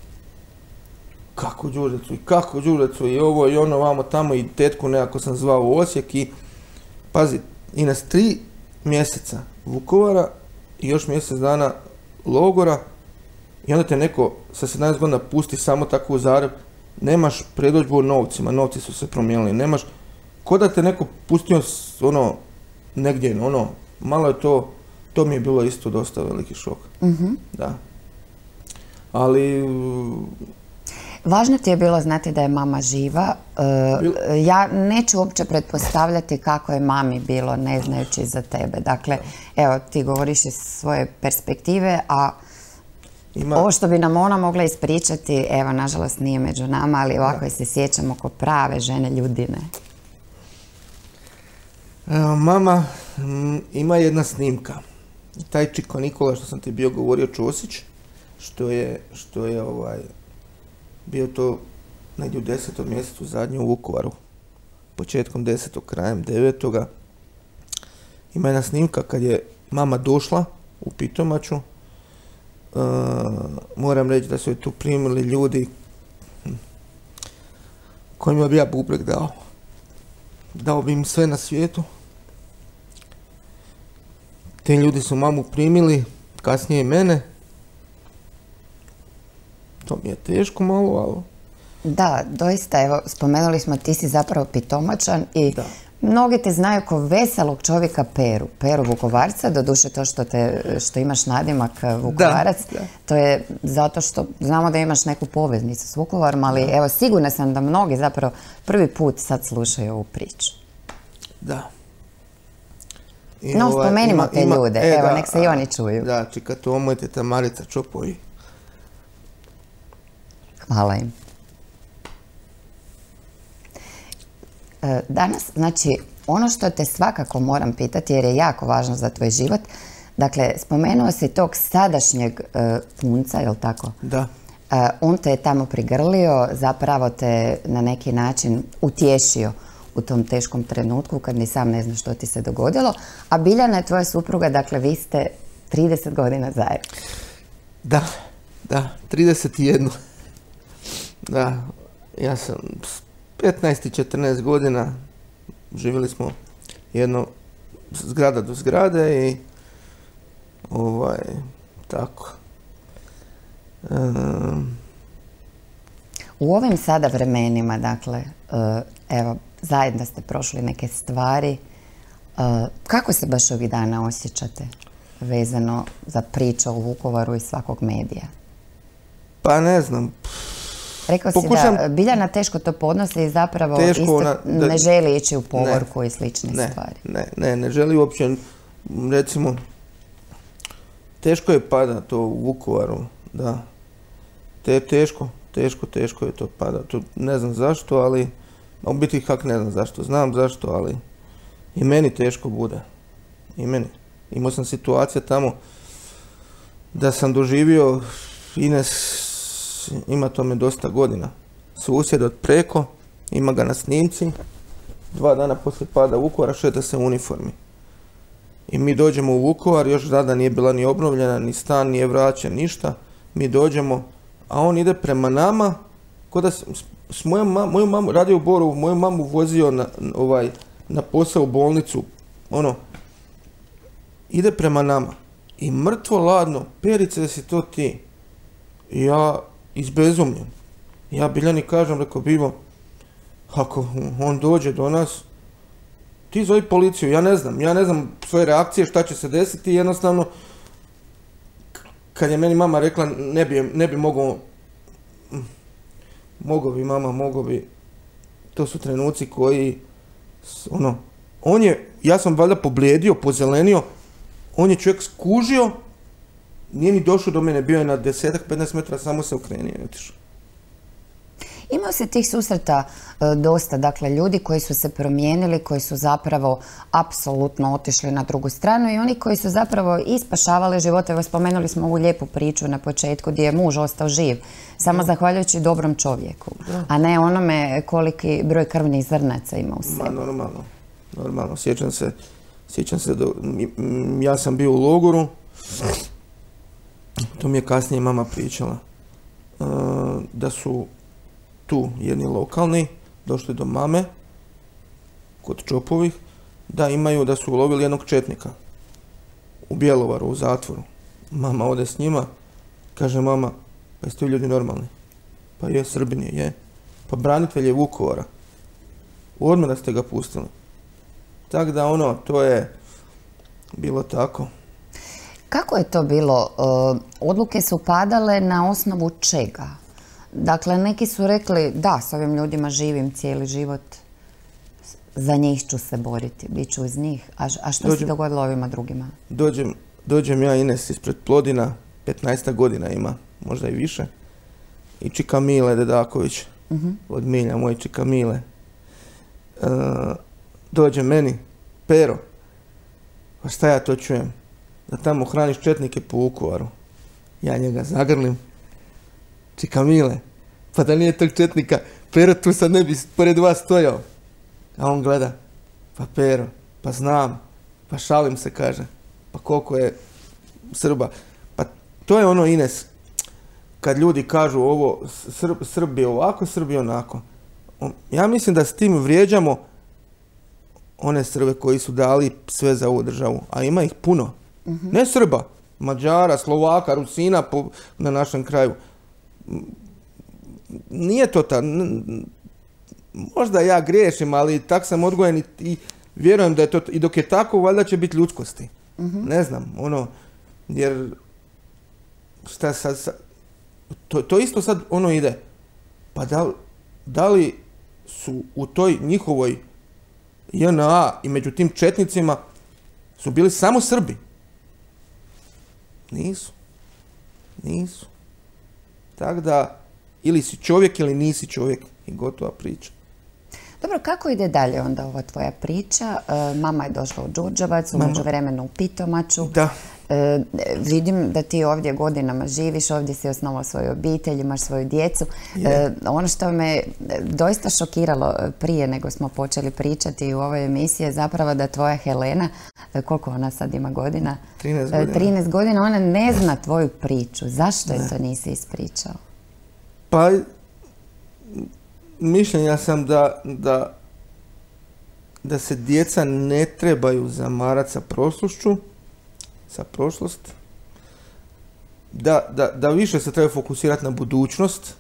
[SPEAKER 2] Kako Đurđevcu i kako Đurđevcu i ovo i ono vamo tamo i tetku nekako sam zvao u Osijek i pazi, i nas tri mjeseca Vukovara i još mjesec dana logora i onda te neko sa sedamnaest godina pusti samo tako u Zagreb, nemaš predodžbu o novcima, novci su se promijenili, nemaš, ko da te neko pustio ono, negdje, ono, malo je to, to mi je bilo isto dosta veliki šok. Mm-hmm. Da. Ali...
[SPEAKER 1] Važno ti je bilo znati da je mama živa. E, ja neću uopće pretpostavljati kako je mami bilo ne znajući za tebe. Dakle, evo, ti govoriš iz svoje perspektive, a Ima... ovo što bi nam ona mogla ispričati, evo, nažalost nije među nama, ali ovako je se sjećamo ko prave žene ljudine.
[SPEAKER 2] Evo, mama m, ima jedna snimka. Taj Čiko Nikola što sam ti bio govorio, Ćosić, što je, što je ovaj... bio to negdje u desetom mjesecu zadnje u Vukovaru, početkom desetog, krajem devetoga. Ima jedna snimka kad je mama došla u Pitomaču. Uh, moram reći da su je tu primili ljudi kojima bi ja bubrek dao. Dao bi im sve na svijetu. Ti ljudi su mamu primili, kasnije i mene. To mi je teško malo, ali...
[SPEAKER 1] Da, doista, evo, spomenuli smo, ti si zapravo Pitomačan i da. Mnogi te znaju kao veselog čovjeka Peru. Peru Vukovarca, doduše to što, te, što imaš nadimak Vukovarac, da, da. To je zato što znamo da imaš neku poveznicu s Vukovarom, ali da. Evo, sigurna sam da mnogi zapravo prvi put sad slušaju ovu priču.
[SPEAKER 2] Da.
[SPEAKER 1] I no, ovaj, spomenimo ima, te ima, ljude, e, evo, da, nek se i oni čuju.
[SPEAKER 2] Da, čeka to omojte ta Marica Čopovi.
[SPEAKER 1] Hvala im. Danas, znači, ono što te svakako moram pitati, jer je jako važno za tvoj život, dakle, spomenuo si tog sadašnjeg uh, punca, je li tako?
[SPEAKER 2] Da.
[SPEAKER 1] Uh, on te je tamo prigrlio, zapravo te na neki način utješio u tom teškom trenutku kad ni sam ne znaš što ti se dogodilo, a Biljana je tvoja supruga, dakle, vi ste trideset godina zajedno.
[SPEAKER 2] Da, da, trideset jedan. Da, ja sam petnaest i četrnaest godina, živjeli smo jedno zgrada do zgrade i ovaj, tako. Um,
[SPEAKER 1] U ovim sada vremenima, dakle, evo, zajedno ste prošli neke stvari. Kako se baš ovih dana osjećate vezano za priču o Vukovaru i svakog medija?
[SPEAKER 2] Pa ne znam.
[SPEAKER 1] Rekao si Pokušam... da Biljana teško to podnosi i zapravo teško isto ona, da, ne želi ići u povorku ne, i slične
[SPEAKER 2] ne,
[SPEAKER 1] stvari.
[SPEAKER 2] Ne, ne, ne želi uopće, recimo, teško je pada to u Vukovaru, da. Te, teško, teško, teško je to pada. To ne znam zašto, ali, u biti kak ne znam zašto, znam zašto, ali i meni teško bude. I meni. Imao sam situacije tamo da sam doživio Ines, ima tome dosta godina. Susjed od preko, ima ga na snimci, dva dana poslije pada Vukovara šeta se u uniformi. I mi dođemo u Vukovar, još tada nije bila ni obnovljena, ni stan nije vraćen, ništa. Mi dođemo, a on ide prema nama, ko da s, s mojom mam, moju mamu, radio u Borovu, moju mamu vozio na, ovaj, na posao u bolnicu, ono. ide prema nama i mrtvo ladno, Perice, si to ti. I ja izbezumljen. Ja Biljani kažem, rekao Bivo, ako on dođe do nas, ti zovi policiju, ja ne znam, ja ne znam svoje reakcije, šta će se desiti, jednostavno, kad je meni mama rekla, ne bi, ne bi mogao, mogao bi mama, mogao bi, to su trenuci koji, ono, on je, ja sam valjda poblijedio, pozelenio, on je čovjek skužio, nije ni došao do mene, bio je na desetak, petnaest metara, samo se okrenio i otišao.
[SPEAKER 1] Imao se tih susreta e, dosta, dakle, ljudi koji su se promijenili, koji su zapravo apsolutno otišli na drugu stranu i oni koji su zapravo ispašavali živote. Evo, spomenuli smo ovu lijepu priču na početku gdje je muž ostao živ, samo da. zahvaljujući dobrom čovjeku, da. a ne onome koliki broj krvnih zrnaca ima u sebi.
[SPEAKER 2] Ma, normalno, normalno. Sjećam se, sjećam se, do, ja sam bio u logoru, to mi je kasnije mama pričala, uh, da su tu jedni lokalni došli do mame kod Čopovih da imaju, da su ulovili jednog četnika u Bjelovaru, u zatvoru. Mama ode s njima, kaže mama, pa jeste vi ljudi normalni? Pa je, Srbin je, je. Pa branitelj je Vukovara. Odmah da ste ga pustili. Tako da ono, to je bilo tako.
[SPEAKER 1] Kako je to bilo? Odluke su padale na osnovu čega? Dakle, neki su rekli, da, s ovim ljudima živim cijeli život, za njih ću se boriti, bit ću uz njih. A, a što dođem, se dogodilo ovima drugima?
[SPEAKER 2] Dođem, dođem ja, Ines, ispred Plodina, petnaest godina ima, možda i više, i čika Mile Dedaković, uh-huh. od Milja, moj čika Mile. E, dođe meni, Pero, pa šta ja to čujem? Da tamo hraniš četnike po Vukovaru. Ja njega zagrlim. Čika Mile, pa da nije tog četnika, Pero tu sad ne bi pored vas stojao. A on gleda, pa Pero, pa znam, pa šalim se, kaže, pa koliko je Srba. Pa to je ono, Ines, kad ljudi kažu ovo, Srb, Srbi ovako, Srbi onako. Ja mislim da s tim vrijeđamo one Srbe koji su dali sve za ovu državu, a ima ih puno. Mm-hmm. Ne Srba, Mađara, Slovaka, Rusina po, na našem kraju. Nije to ta, možda ja griješim, ali tak sam odgojen i, i vjerujem da je to, i dok je tako, valjda će biti ljudskosti. Mm-hmm. Ne znam, ono, jer šta sad, sad to, to isto sad ono ide. Pa da, da li su u toj njihovoj J N A i među tim četnicima su bili samo Srbi? Nisu. Nisu. Tako da, ili si čovjek ili nisi čovjek i gotova priča.
[SPEAKER 1] Dobro, kako ide dalje onda ova tvoja priča? E, mama je došla u Đurđevac, u međuvremenu u Pitomaču.
[SPEAKER 2] Da.
[SPEAKER 1] E, vidim da ti ovdje godinama živiš, ovdje si osnovao svoju obitelj, imaš svoju djecu. E, ono što me doista šokiralo prije nego smo počeli pričati u ovoj emisiji je zapravo da tvoja Helena, koliko ona sad ima godina?
[SPEAKER 2] trinaest godina.
[SPEAKER 1] trinaest godina, ona ne zna tvoju priču. Zašto je to nisi ispričao?
[SPEAKER 2] Pa, mišljenja sam da, da, da se djeca ne trebaju zamarati sa prošlošću, sa prošlost, da, da, da više se treba fokusirati na budućnost,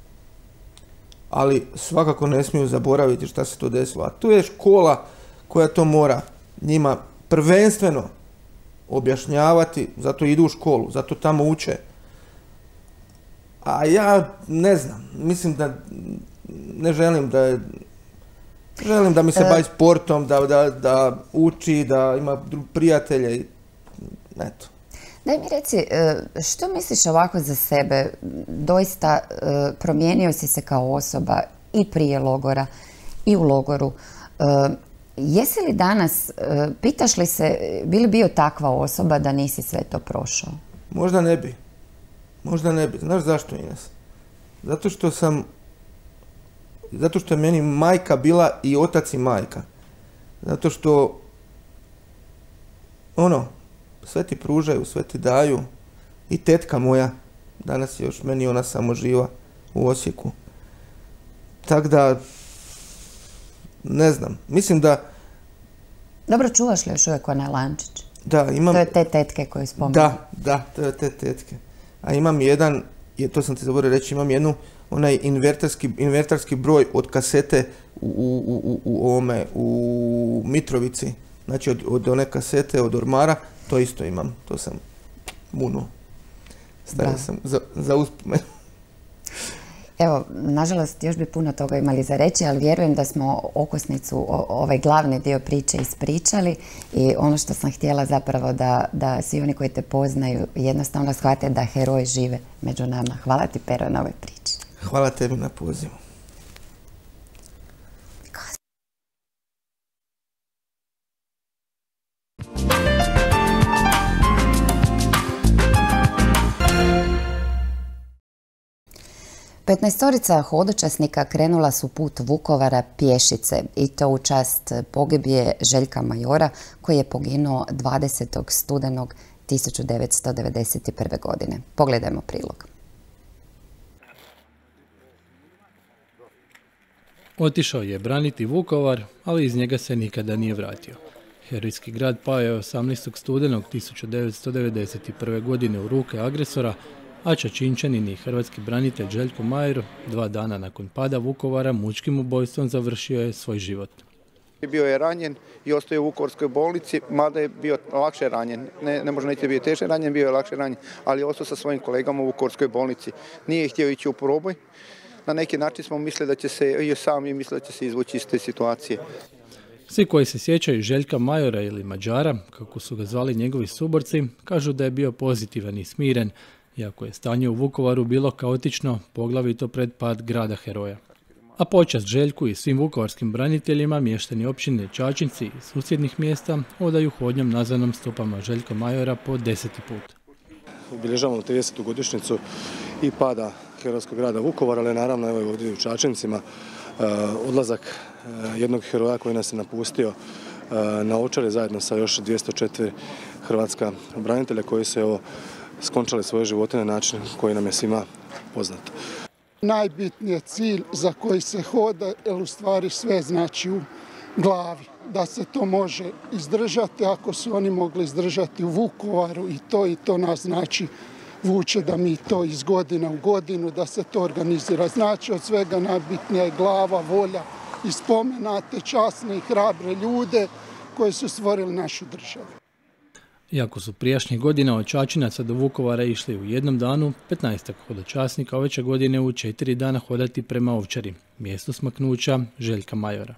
[SPEAKER 2] ali svakako ne smiju zaboraviti šta se to desilo. A tu je škola koja to mora njima prvenstveno objašnjavati, zato idu u školu, zato tamo uče. A ja ne znam, mislim da ne želim da želim da mi se bavi sportom, da, da, da uči, da ima prijatelje i eto.
[SPEAKER 1] Daj mi reci, što misliš ovako za sebe? Doista promijenio si se kao osoba i prije logora i u logoru. Jesi li danas, pitaš li se, bi li bio takva osoba da nisi sve to prošao?
[SPEAKER 2] Možda ne bi. Možda ne bi. Znaš zašto, Ines? Zato što sam, zato što je meni majka bila i otac i majka. Zato što, ono, sve ti pružaju, sve ti daju. I tetka moja, danas je još meni ona samo živa u Osijeku. Tako da, ne znam, mislim da...
[SPEAKER 1] Dobro, čuvaš li još uvijek onaj lančić?
[SPEAKER 2] Da, imam...
[SPEAKER 1] To je te tetke koje spominju.
[SPEAKER 2] Da, da, to je te tetke. A imam jedan, je, to sam ti zaboravio reći, imam jednu, onaj inverterski, inverterski broj od kasete u, u, u, u, ovome, u Mitrovici. Znači od, od one kasete, od ormara, to isto imam. To sam munuo. Stavio sam za, za uspomenu.
[SPEAKER 1] Evo, nažalost, još bi puno toga imali za reći, ali vjerujem da smo okosnicu, ovaj glavni dio priče ispričali i ono što sam htjela zapravo da, da svi oni koji te poznaju jednostavno shvate da heroji žive među nama. Hvala ti, Pero, na ovoj priči.
[SPEAKER 2] Hvala tebi na pozivu.
[SPEAKER 1] Petnaestorica hodočasnika krenula su put Vukovara pješice i to u čast pogibije Željka Majora koji je poginuo dvadesetog studenog tisuću devetsto devedeset prve. godine. Pogledajmo prilog.
[SPEAKER 3] Otišao je braniti Vukovar, ali iz njega se nikada nije vratio. Herojski grad pao je osamnaestog studenog tisuću devetsto devedeset prve. godine u ruke agresora, a Čačinčanin i hrvatski branitelj Željko Major dva dana nakon pada Vukovara mučkim ubojstvom završio je svoj život.
[SPEAKER 4] Bio je ranjen i ostao je u Vukovarskoj bolnici, mada je bio lakše ranjen. Ne, ne može neći bio teže ranjen, bio je lakše ranjen, ali ostao sa svojim kolegama u Vukovarskoj bolnici. Nije htio ići u proboj. Na neki način smo mislili da će se, i sami mislili da će se izvući iz te situacije.
[SPEAKER 3] Svi koji se sjećaju Željka Majora ili Mađara, kako su ga zvali njegovi suborci, kažu da je bio pozitivan i smiren, iako je stanje u Vukovaru bilo kaotično, poglavito pred pad grada heroja. A počast Željku i svim vukovarskim braniteljima mještani općine Čačinci i susjednih mjesta odaju hodnjom nazvanom stopama Željka Majora po deseti put.
[SPEAKER 5] Obilježavamo tridesetu godišnjicu i pada herojskog grada Vukovara, ali naravno evo ovdje u Čačincima odlazak jednog heroja koji nas je napustio na Ovčari zajedno sa još dvjesto četiri hrvatska branitelja koji su evo skončali svoje živote na način koji nam je svima poznat.
[SPEAKER 6] Najbitniji je cilj za koji se hoda, jer u stvari sve znači u glavi. Da se to može izdržati, ako su oni mogli izdržati u Vukovaru i to i to nas znači vuče da mi to iz godine u godinu, da se to organizira. Znači od svega najbitnija je glava, volja i spomenate časne i hrabre ljude koji su stvorili našu državu.
[SPEAKER 3] Iako su prijašnjih godina od Čačinaca do Vukovara išli u jednom danu, petnaestak hodočasnika ove će godine u četiri dana hodati prema Ovčari, mjestu smaknuća Željka Majora.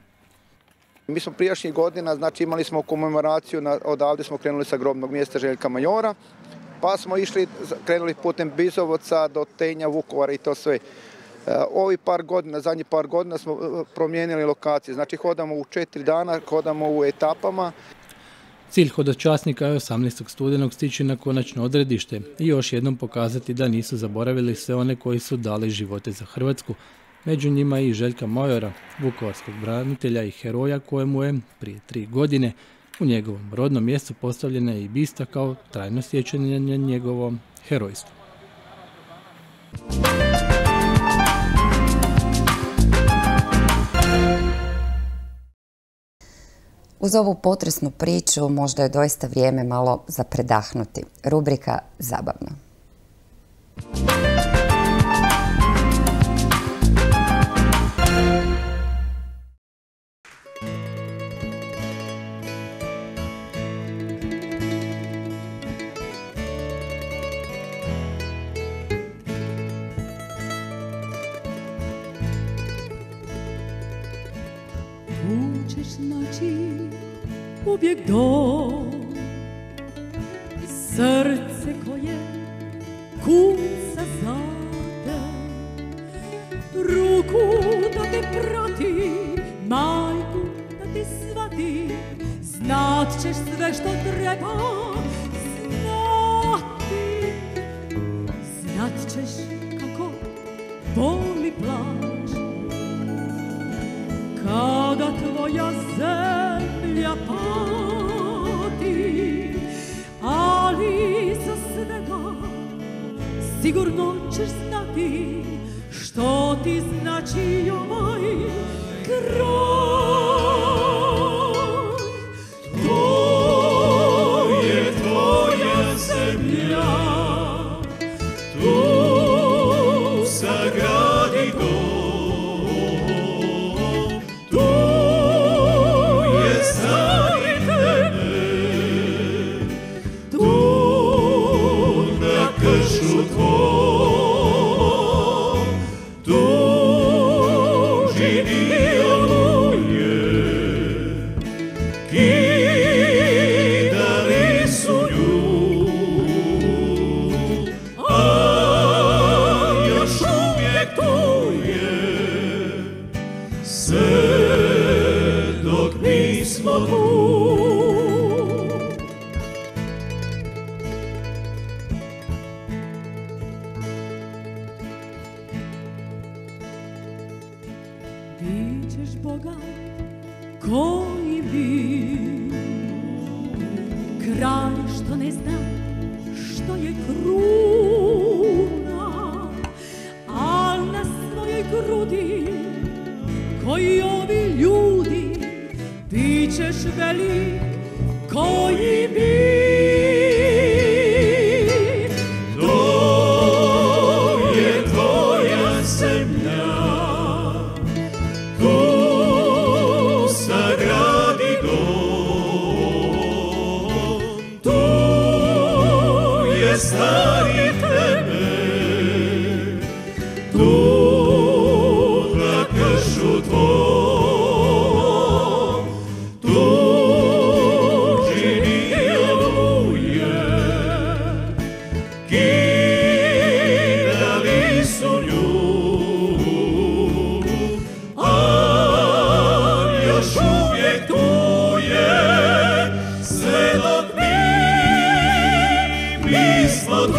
[SPEAKER 4] Mi smo prijašnjih godina, znači imali smo komemoraciju, na, odavde smo krenuli sa grobnog mjesta Željka Majora, pa smo išli, krenuli putem Bizovaca do Tenja, Vukovara i to sve. Ovi par godina, zadnji par godina smo promijenili lokacije, znači hodamo u četiri dana, hodamo u etapama.
[SPEAKER 3] Cilj hodočasnika je osamnaestog studenog stići na konačno odredište i još jednom pokazati da nisu zaboravili sve one koji su dali živote za Hrvatsku, među njima i Željka Majora, vukovarskog branitelja i heroja kojemu je prije tri godine u njegovom rodnom mjestu postavljena i bista kao trajno sjećanje na njegovo herojstvo.
[SPEAKER 1] Uz ovu potresnu priču možda je doista vrijeme malo za predahnuti. Rubrika Zabavno.
[SPEAKER 7] Tu ćeš naći uvijek dom, srce koje kuca za te, ruku da te prati, majku da ti svati, znat ćeš sve što treba znati, znat ćeš kako boli plać, kada tvoja zemlja pati, ali za svega sigurno ćeš znati što ti znači ovaj kraj. To je smo tu. Bićeš bogat koji bi, kralj što ne zna što je kruna, a na svojoj grudi koji ovi ljudi, bićeš velik koji bi. To je tvoja zemlja, tu sagradi dom, tu je stari tebe, tu na kršu tvoj, tu čini oluje, kidali su nju, a još uvijek tu je, sve dok mi, mi smo tu.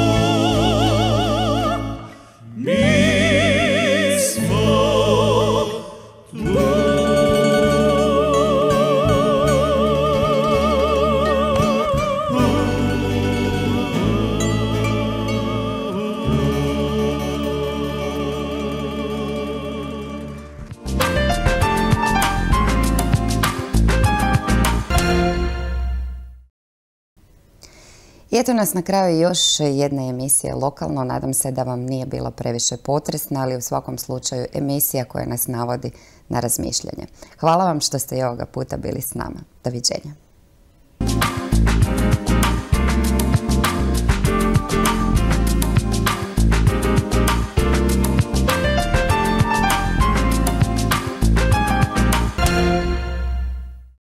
[SPEAKER 1] I eto nas na kraju još jedne emisije Lokalno. Nadam se da vam nije bilo previše potresna, ali u svakom slučaju emisija koja nas navodi na razmišljanje. Hvala vam što ste i ovoga puta bili s nama. Doviđenja.